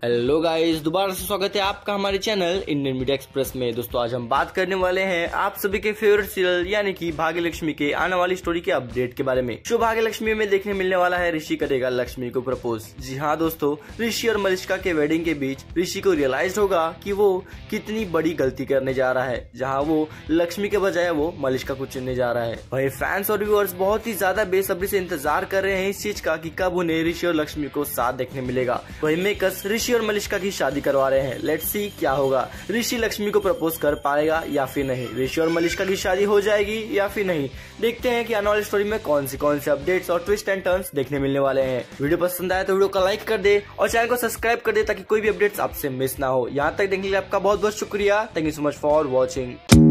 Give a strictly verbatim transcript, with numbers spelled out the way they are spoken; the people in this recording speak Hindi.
हेलो गाइस, दोबारा से स्वागत है आपका हमारे चैनल इंडियन मीडिया एक्सप्रेस में। दोस्तों आज हम बात करने वाले हैं आप सभी के फेवरेट सीरियल यानी कि भाग्यलक्ष्मी के आने वाली स्टोरी के अपडेट के बारे में। शो भाग्यलक्ष्मी में देखने मिलने वाला है ऋषि करेगा लक्ष्मी को प्रपोज। जी हाँ दोस्तों, ऋषि और मलिष्का के वेडिंग के बीच ऋषि को रियलाइज होगा कि वो कितनी बड़ी गलती करने जा रहा है, जहाँ वो लक्ष्मी के बजाय वो मलिष्का को चुनने जा रहा है। वही फैंस और व्यूअर्स बहुत ही ज्यादा बेसब्री से इंतजार कर रहे हैं इस चीज का कि कब उन्हें ऋषि और लक्ष्मी को साथ देखने मिलेगा। वही मेकर्स ऋषि और मलिष्का की शादी करवा रहे हैं। लेट्स सी क्या होगा, ऋषि लक्ष्मी को प्रपोज कर पाएगा या फिर नहीं, ऋषि और मलिष्का की शादी हो जाएगी या फिर नहीं। देखते हैं कि आने वाली स्टोरी में कौन सी कौन से अपडेट्स और ट्विस्ट एंड टर्न्स देखने मिलने वाले हैं। वीडियो पसंद आया तो वीडियो को लाइक कर दे और चैनल को सब्सक्राइब कर दे ताकि कोई भी अपडेट्स आपसे मिस ना हो। यहाँ तक देखने के लिए आपका बहुत बहुत शुक्रिया। Thank you so much for watching.